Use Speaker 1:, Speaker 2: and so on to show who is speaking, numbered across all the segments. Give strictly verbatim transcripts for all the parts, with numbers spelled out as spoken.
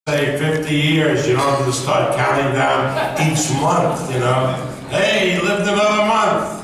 Speaker 1: Say fifty years, you don't have to start counting down each month, you know. Hey, he lived another month.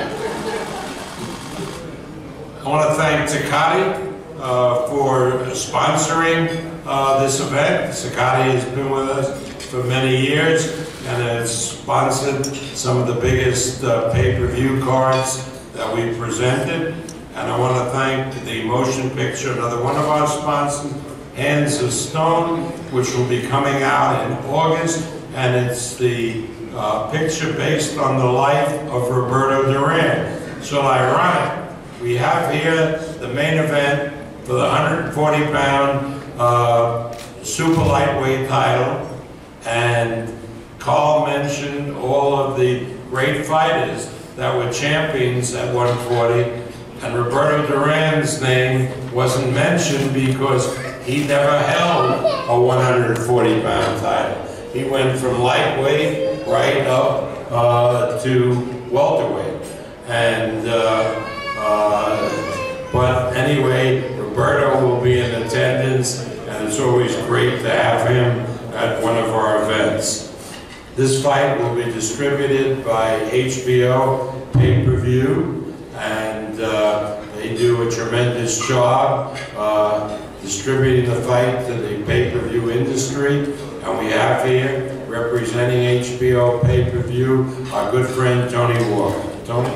Speaker 1: I want to thank Takati uh, for sponsoring uh, this event. Takati has been with us for many years and has sponsored some of the biggest uh, pay-per-view cards that we presented. And I want to thank the motion picture, another one of our sponsors, Hands of Stone, which will be coming out in August, and it's the uh, picture based on the life of Roberto Duran. So ironic, we have here the main event for the one hundred forty pound uh, super lightweight title, and Carl mentioned all of the great fighters that were champions at one forty, and Roberto Duran's name wasn't mentioned because he never held a one hundred forty pound title. He went from lightweight right up uh, to welterweight. And, uh, uh, but anyway, Roberto will be in attendance, and it's always great to have him at one of our events. This fight will be distributed by H B O pay-per-view, and uh, they do a tremendous job uh, distributing the fight to the pay-per-view industry. And we have here, representing H B O pay-per-view, our good friend Tony Walker. Tony?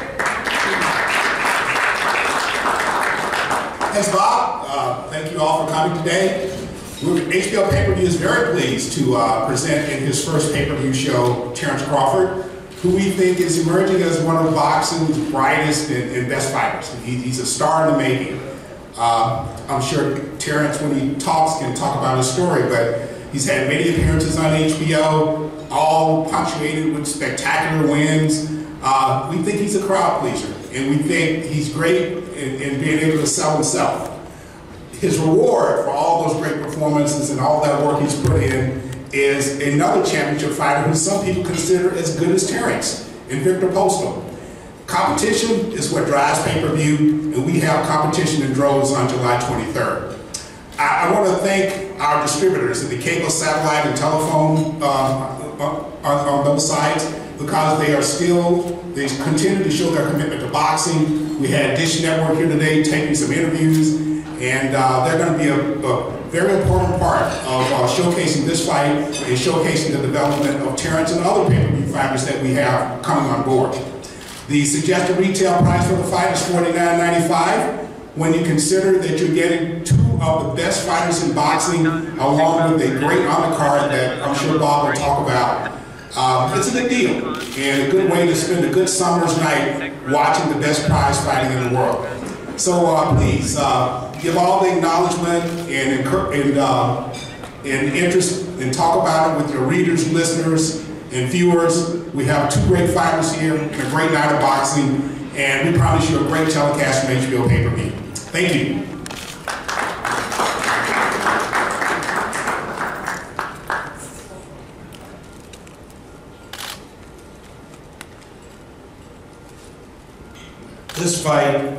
Speaker 2: Thanks, Bob. Uh, thank you all for coming today. H B O pay-per-view is very pleased to uh, present in his first pay-per-view show, Terence Crawford, who we think is emerging as one of boxing's brightest and, and best fighters. He, he's a star in the making. Uh, I'm sure Terence, when he talks, can talk about his story, but he's had many appearances on H B O, all punctuated with spectacular wins. Uh, we think he's a crowd pleaser, and we think he's great in, in being able to sell himself. His reward for all those great performances and all that work he's put in is another championship fighter who some people consider as good as Terence, in VIKTOR POSTOL. Competition is what drives pay-per-view, and we have competition in droves on July twenty-third. I, I want to thank our distributors in the cable, satellite, and telephone uh, on, on those sides, because they are still, they continue to show their commitment to boxing. We had Dish Network here today taking some interviews, and uh, they're going to be a, a very important part of uh, showcasing this fight and showcasing the development of Terence and other pay-per-view fighters that we have coming on board. The suggested retail price for the fight is forty-nine ninety-five. When you consider that you're getting two of the best fighters in boxing, along with a great undercard that I'm sure Bob will talk about, uh, it's a good deal and a good way to spend a good summer's night watching the best prize fighting in the world. So uh, please uh, give all the acknowledgement and, and, uh, and interest and talk about it with your readers, listeners, and viewers. We have two great fighters here and a great night of boxing, and we promise you a great telecast from H B O pay-per-view. Thank you.
Speaker 1: This fight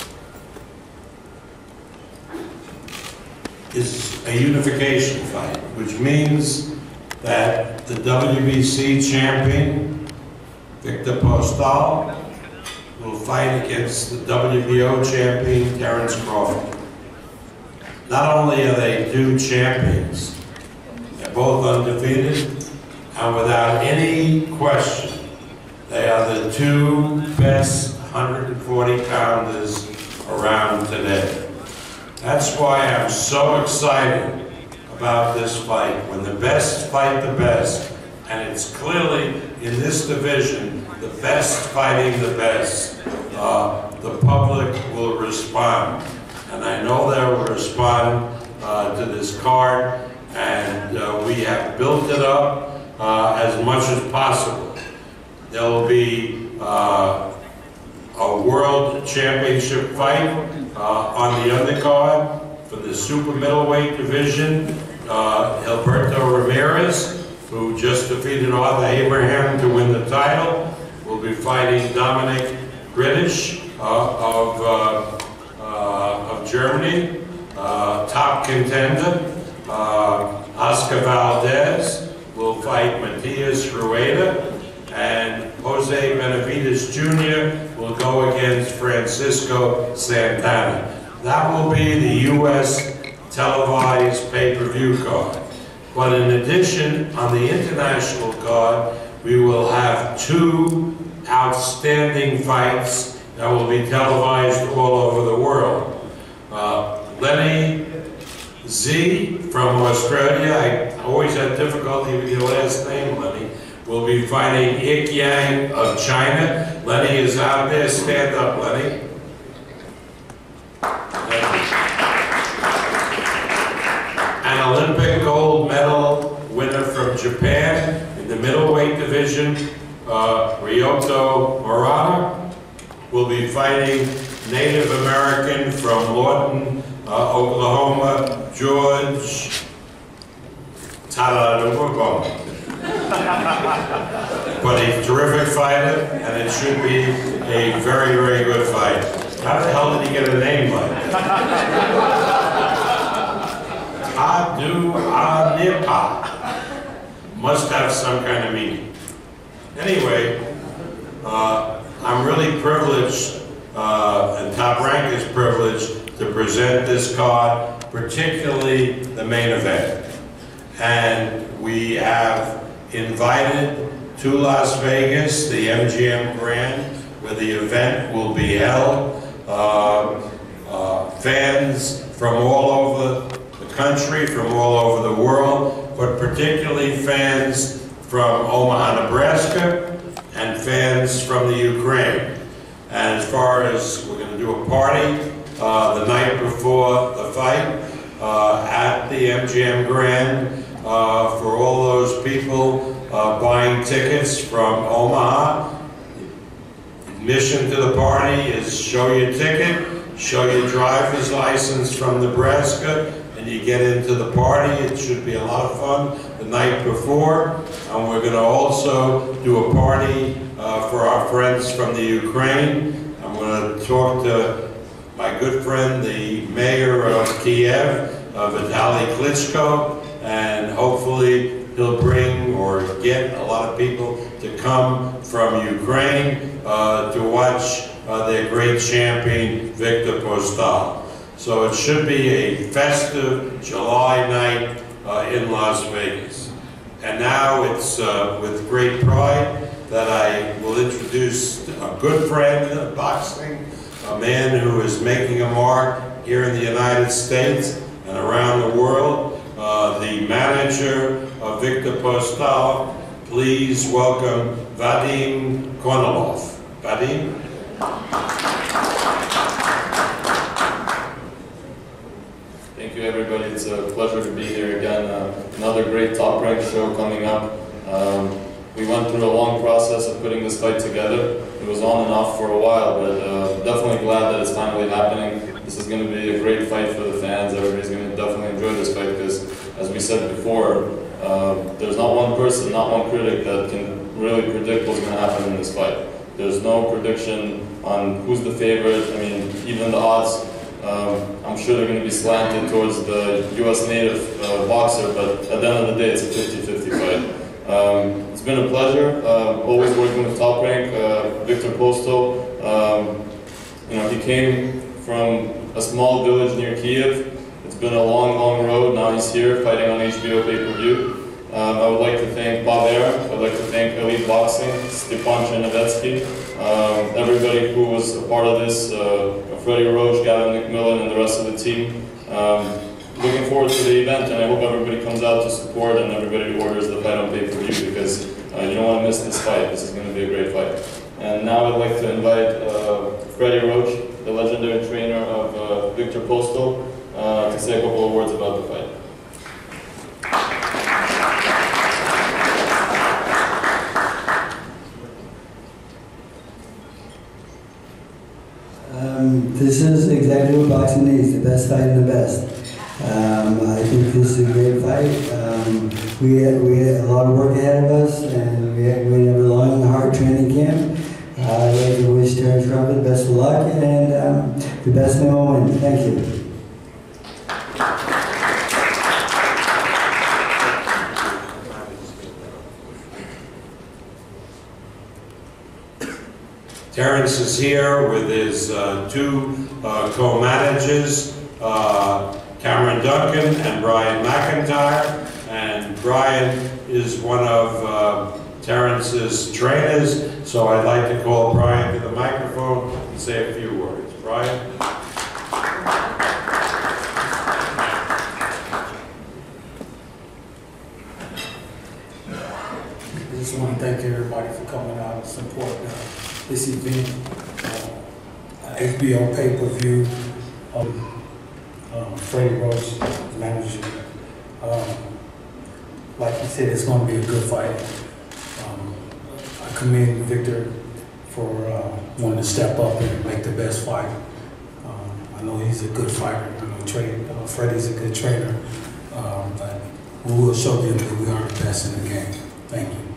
Speaker 1: is a unification fight, which means that the W B C champion, VIKTOR Postal, will fight against the W B O champion, Terence Crawford. Not only are they two champions, they're both undefeated, and without any question, they are the two best one hundred forty pounders around today. That's why I'm so excited about this fight. When the best fight the best, and it's clearly in this division, the best fighting the best, uh, the public will respond. And I know they will respond uh, to this card, and uh, we have built it up uh, as much as possible. There will be uh, a world championship fight uh, on the undercard for the super middleweight division. Uh, Alberto Ramirez, who just defeated Arthur Abraham to win the title, will be fighting Dominic British uh, of, uh, uh, of Germany, uh, top contender. Uh, Oscar Valdez will fight Matias Rueda, and Jose Benavides Junior will go against Francisco Santana. That will be the U S televised pay-per-view card. But in addition, on the international card, we will have two outstanding fights that will be televised all over the world. Uh, Lenny Z from Australia, I always had difficulty with your last name, Lenny, will be fighting Ik Yang of China. Lenny is out there. Stand up, Lenny. An Olympic gold medal winner from Japan in the middleweight division, uh, Ryoto Murata, will be fighting Native American from Lawton, uh, Oklahoma, George Tadadumabom. But he's a terrific fighter, and it should be a very, very good fight. How the hell did he get a name like that? Adu Anipa. Must have some kind of meaning. Anyway, uh, I'm really privileged, uh, and Top Rank is privileged to present this card, particularly the main event. And we have invited to Las Vegas, the M G M Grand, where the event will be held, uh, uh, fans from all over the country, from all over the world, but particularly fans from Omaha, Nebraska, and fans from the Ukraine. And as far as we're going to do a party uh, the night before the fight uh, at the M G M Grand uh, for all those people uh, buying tickets from Omaha. Admission to the party is show your ticket, show your driver's license from Nebraska, and you get into the party. It should be a lot of fun the night before. And we're going to also do a party uh, for our friends from the Ukraine. I'm going to talk to my good friend, the mayor of Kiev, uh, Vitaly Klitschko, and hopefully he'll bring or get a lot of people to come from Ukraine uh, to watch uh, their great champion, Viktor Postal. So it should be a festive July night uh, in Las Vegas. And now it's uh, with great pride that I will introduce a good friend of boxing, a man who is making a mark here in the United States and around the world, uh, the manager of Viktor Postal. Please welcome Vadim Kornilov. Vadim?
Speaker 3: Thank you, everybody. It's a pleasure to be here again. Uh, another great Top Rank show coming up. Um, we went through a long process of putting this fight together. It was on and off for a while, but uh, definitely glad that it's finally happening. This is going to be a great fight for the fans. Everybody's going to definitely enjoy this fight because, as we said before, uh, there's not one person, not one critic that can really predict what's going to happen in this fight. There's no prediction on who's the favorite. I mean, even the odds, um, I'm sure they're going to be slanted towards the U S native uh, boxer, but at the end of the day, it's a fifty fifty fight. Um, it's been a pleasure, uh, always working with Top Rank, uh, Viktor Postol. Um, you know, he came from a small village near Kiev. It's been a long, long road. Now he's here fighting on H B O pay-per-view. Um, I would like to thank Bob Air. I would like to thank Elite Boxing, Stepan Chernovetsky, um, everybody who was a part of this, uh, Freddie Roach, Gavin McMillan, and the rest of the team. Um, looking forward to the event, and I hope everybody comes out to support and everybody orders the fight on pay-per-view because uh, you don't want to miss this fight. This is going to be a great fight. And now I'd like to invite uh, Freddie Roach, the legendary trainer of uh, Viktor Postol, uh, to say a couple of words about the fight.
Speaker 4: Um, this is exactly what boxing needs, the best fight and the best. Um, I think this is a great fight. Um, we, had, we had a lot of work ahead of us, and we had, we had a long, hard training camp. Uh, I'd like to wish Terence Crawford the best of luck, and um, the best man will win. Thank you.
Speaker 1: Terence is here with his uh, two uh, co-managers, uh, Cameron Duncan and Brian McIntyre. And Brian is one of uh, Terence's trainers, so I'd like to call Brian to the microphone and say a few words. Brian?
Speaker 5: I just want to thank everybody for coming out and support uh, this event. Uh, H B O pay-per-view. Um, um, Freddie Roach, manager. Um, like he said, it's going to be a good fight. Um, I commend Victor for uh, wanting to step up and make the best fight. Um, I know he's a good fighter. I know Trey, uh, Freddie's a good trainer. Um, but we will show them that we are the best in the game. Thank you.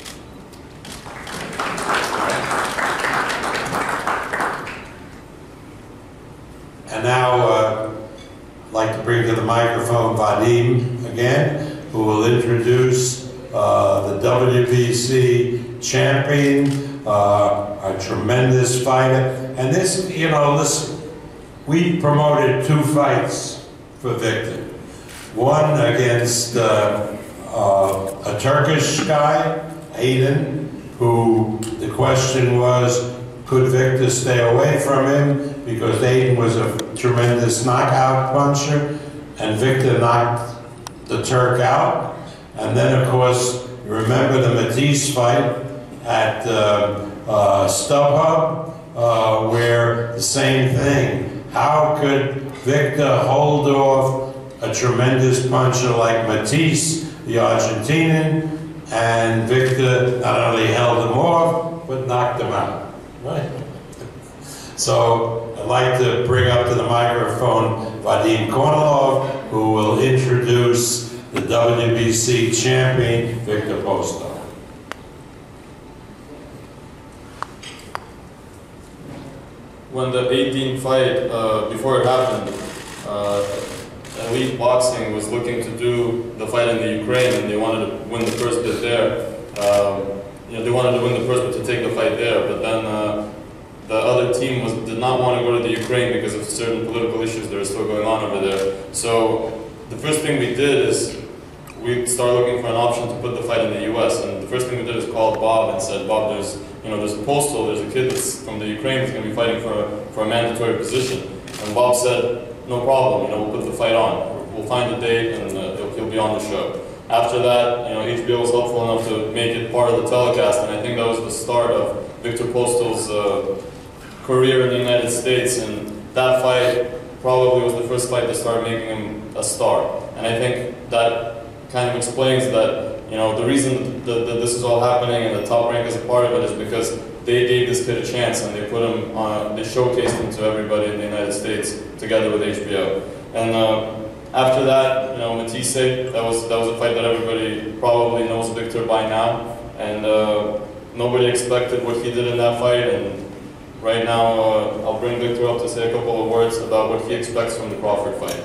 Speaker 1: And now, uh, I'd like to bring to the microphone Vadim again, who will introduce uh, the W B C champion, uh, a tremendous fighter. And this, you know, listen, we promoted two fights for Victor. One against uh, uh, a Turkish guy, Aiden, who the question was, could Victor stay away from him? Because Aiden was a tremendous knockout puncher, and Victor knocked the Turk out. And then, of course, you remember the Matisse fight at uh, uh, StubHub, uh, where the same thing. How could Victor hold off a tremendous puncher like Matisse, the Argentinian, and Victor not only held him off, but knocked him out, right? So I'd like to bring up to the microphone Vadim Kornilov, who will introduce the W B C champion, Viktor Postol.
Speaker 3: When the eighteenth fight, uh, before it happened, uh, Elite Boxing was looking to do the fight in the Ukraine, and they wanted to win the first bit there. Um, you know, they wanted to win the first bit to take the fight there, but then uh, the other team was, did not want to go to the Ukraine because of certain political issues that are still going on over there. So the first thing we did is we started looking for an option to put the fight in the U S. And the first thing we did is called Bob and said, Bob, there's you know there's a Postal, there's a kid that's from the Ukraine that's going to be fighting for a, for a mandatory position. And Bob said, no problem, you know, we'll put the fight on. We'll find the date and uh, he'll, he'll be on the show. After that, you know, H B O was helpful enough to make it part of the telecast, and I think that was the start of Viktor Postol's uh, career in the United States, and that fight probably was the first fight that started making him a star. And I think that kind of explains that, you know, the reason that, that this is all happening and the Top Rank is a part of it is because they gave this kid a chance and they put him on, they showcased him to everybody in the United States together with H B O. And uh, after that, you know, Matisse, that was, that was a fight that everybody probably knows Victor by now, and uh, nobody expected what he did in that fight. And right now, uh, I'll bring Victor up to say a couple of words about what he expects from the Crawford fight.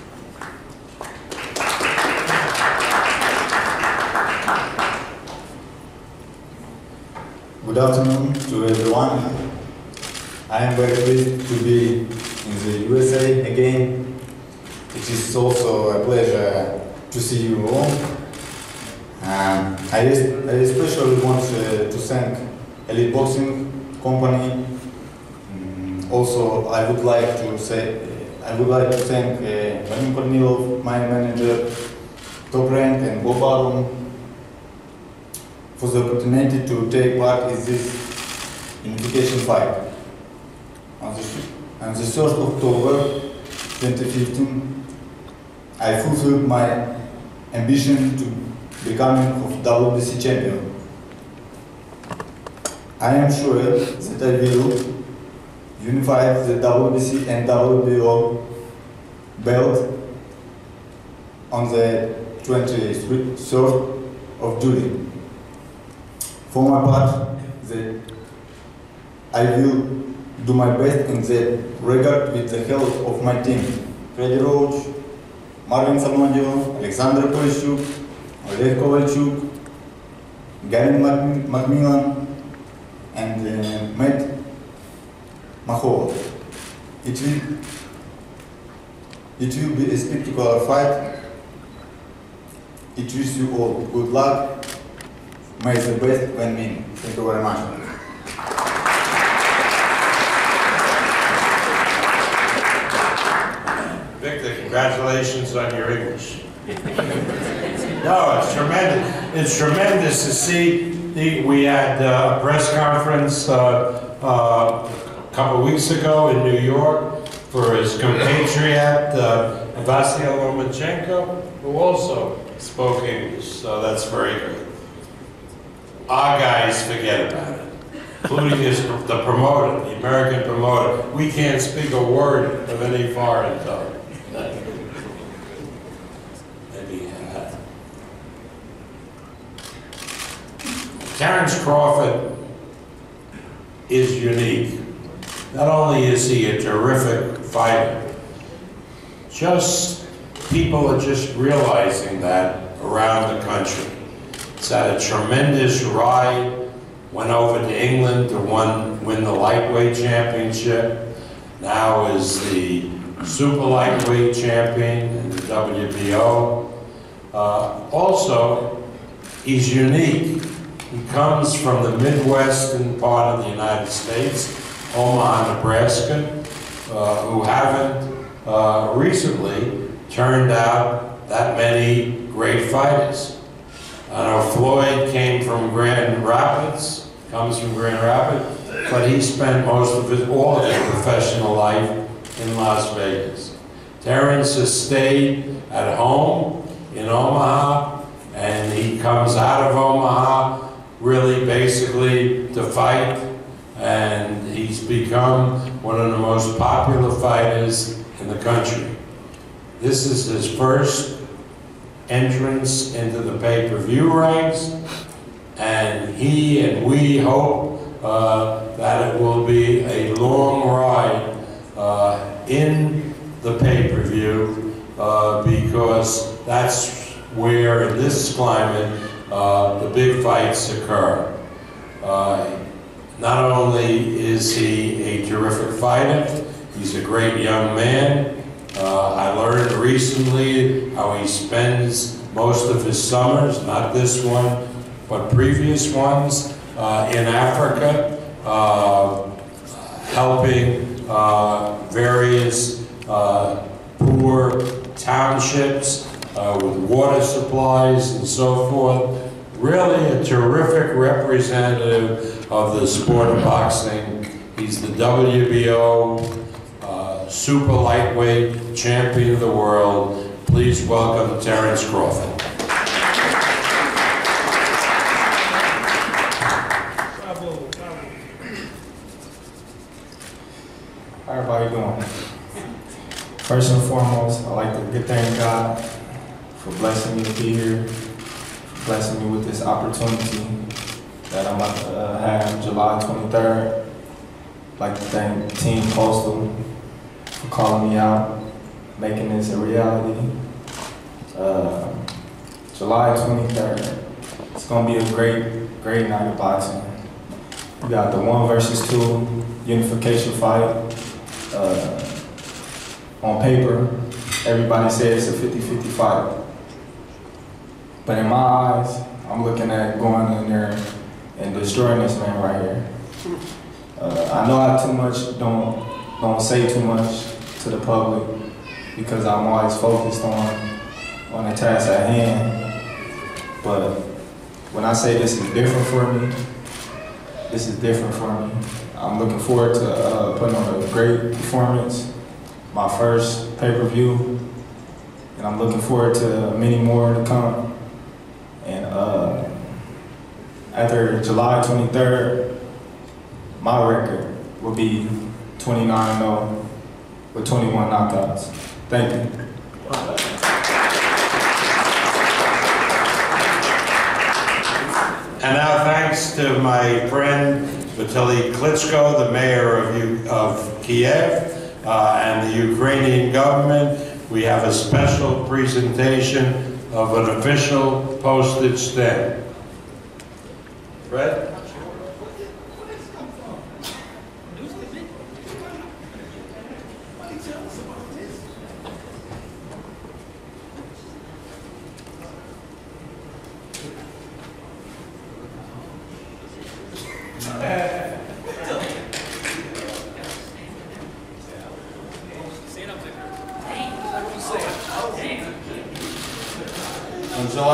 Speaker 6: Good afternoon to everyone. I am very pleased to be in the U S A again. It is also a pleasure to see you all. Um, I, I especially want uh, to thank Elite Boxing Company. Um, also, I would like to say I would like to thank uh, Vadim Kornilov, my manager, Top Rank, and Bob Arum for the opportunity to take part in this unification fight. On the, on the third of October twenty fifteen, I fulfilled my ambition to becoming of W B C champion. I am sure that I will unify the W B C and W B O belt on the twenty-third of July. For my part, the, I will do my best in that regard with the help of my team, Freddie Roach, Marvin Samondio, Alexander Polishchuk, Oleg Kovalchuk, Gavin Macmillan, and uh, Matt Mahal. It will, it will be a spectacular fight. It wish you all good luck. May the best win win. Thank you very much.
Speaker 1: Victor, congratulations on your English. No, it's tremendous. It's tremendous to see. The, we had uh, a press conference uh, uh, a couple of weeks ago in New York for his compatriot, uh, Vasyl Lomachenko, who also spoke English, so that's very good. Our guys forget about it, including his, the promoter, the American promoter. We can't speak a word of any foreign tongue. Maybe, uh, Terence Crawford is unique. Not only is he a terrific fighter, just people are just realizing that around the country. He's had a tremendous ride, went over to England to won, win the lightweight championship, now is the super lightweight champion in the W B O. Uh, also, he's unique. He comes from the Midwestern part of the United States, Omaha, Nebraska, uh, who haven't uh, recently turned out that many great fighters. I know Floyd came from Grand Rapids, comes from Grand Rapids, but he spent most of his, all of his professional life in Las Vegas. Terence has stayed at home in Omaha, and he comes out of Omaha really basically to fight, and he's become one of the most popular fighters in the country. This is his first entrance into the pay-per-view ranks, and he and we hope uh, that it will be a long ride uh, in the pay-per-view uh, because that's where, in this climate, uh, the big fights occur. Uh, not only is he a terrific fighter, he's a great young man. Uh, I learned recently how he spends most of his summers, not this one, but previous ones, uh, in Africa, uh, helping uh, various uh, poor townships uh, with water supplies and so forth. Really a terrific representative of the sport of boxing. He's the W B O super lightweight champion of the world. Please welcome Terence Crawford.
Speaker 7: How everybody doing? First and foremost, I'd like to thank God for blessing me to be here, for blessing me with this opportunity that I'm about to uh, have July twenty-third. I'd like to thank Team Postal for calling me out, making this a reality. Uh, July twenty-third. It's gonna be a great, great night of boxing. We got the one versus two unification fight. Uh, on paper, everybody says it's a fifty fifty fight. But in my eyes, I'm looking at going in there and destroying this man right here. Uh, I know I too much don't don't say too much to the public because I'm always focused on on the task at hand. But when I say this is different for me, this is different for me. I'm looking forward to uh, putting on a great performance, my first pay-per-view, and I'm looking forward to many more to come. And uh, after July twenty-third, my record will be twenty-nine and oh with twenty-one knockouts. Thank you.
Speaker 1: And now thanks to my friend Vitaly Klitschko, the mayor of, U of Kiev, uh, and the Ukrainian government. We have a special presentation of an official postage stamp. Fred?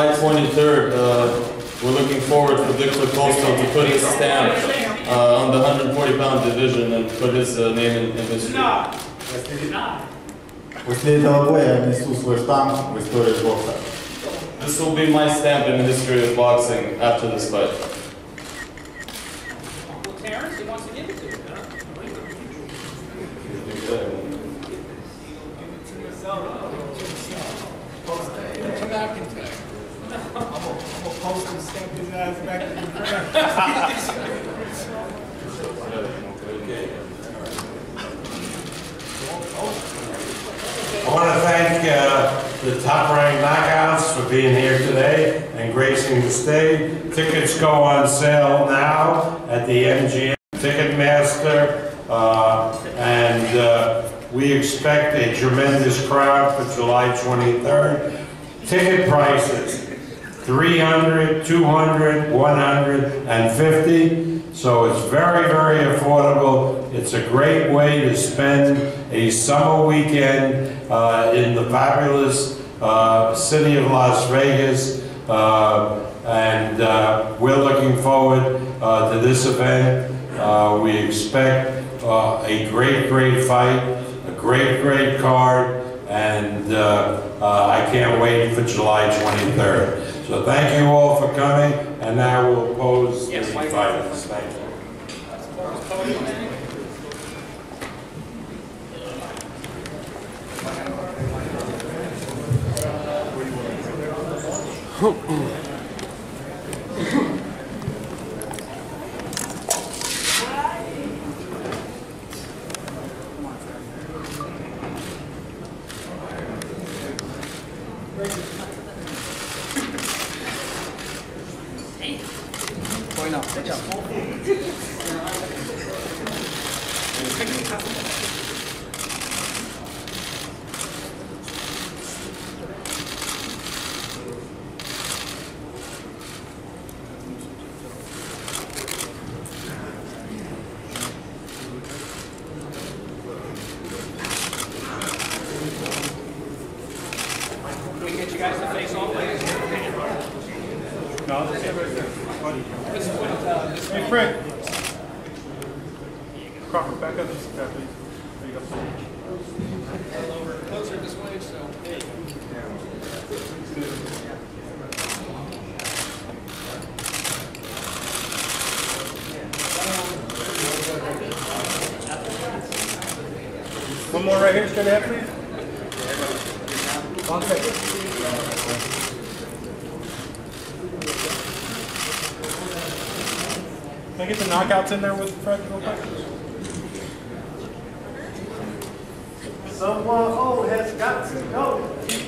Speaker 3: July twenty-third, uh, we're looking forward for Viktor Postal to put his stamp uh, on the one hundred forty pound division and put his uh, name in, in history.
Speaker 6: Uslijeda oboje nisu svoj štamp u istoriji boksa.
Speaker 3: This will be my stamp in the history of boxing after this fight.
Speaker 8: Well, Terrence, he wants to give it to you, huh? Come back and take. I'm gonna post and stamp his ass back to the
Speaker 1: I want to thank uh, the top-ranked knockouts for being here today and gracing the stage. Tickets go on sale now at the M G M Ticketmaster, uh, and uh, we expect a tremendous crowd for July twenty-third. Ticket prices, three hundred, two hundred, one hundred fifty. So it's very, very affordable. It's a great way to spend a summer weekend uh, in the fabulous uh, city of Las Vegas. Uh, and uh, we're looking forward uh, to this event. Uh, we expect uh, a great, great fight, a great, great card, and uh, uh, I can't wait for July twenty-third. So thank you all for coming, and now we'll pose the fighters. Thank you.
Speaker 8: Bueno, Can we get you guys to face off, please? No, this is what, uh, this
Speaker 9: Hey, Fred. Crawford, back up just a bit, please. There you go.
Speaker 8: a little closer this way, so. There you go.
Speaker 9: One more right here, straight ahead, please. One second. Can I get the knockouts in there with Fred real quick? Someone old has got to go.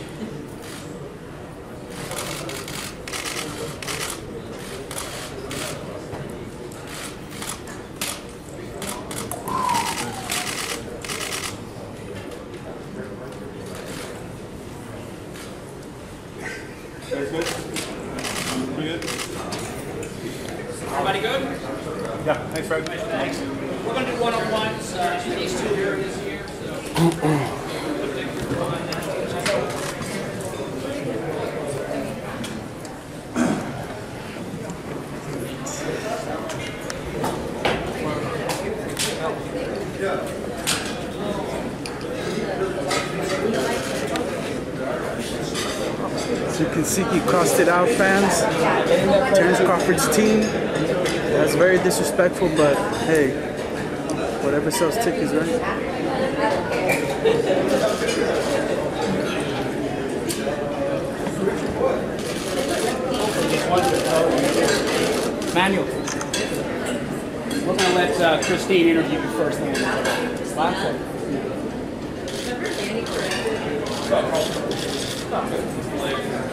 Speaker 9: That's good. Pretty good.
Speaker 8: Everybody good?
Speaker 9: Yeah, thanks, Fred.
Speaker 8: Thanks. We're going to do one-on-ones uh, in these two areas here. So.
Speaker 10: As you can see, he crossed it out, fans. Terence Crawford's team. That's very disrespectful, but hey, whatever sells tickets, right?
Speaker 8: Manuel, we're going to let uh, Christine interview you first. Then. Last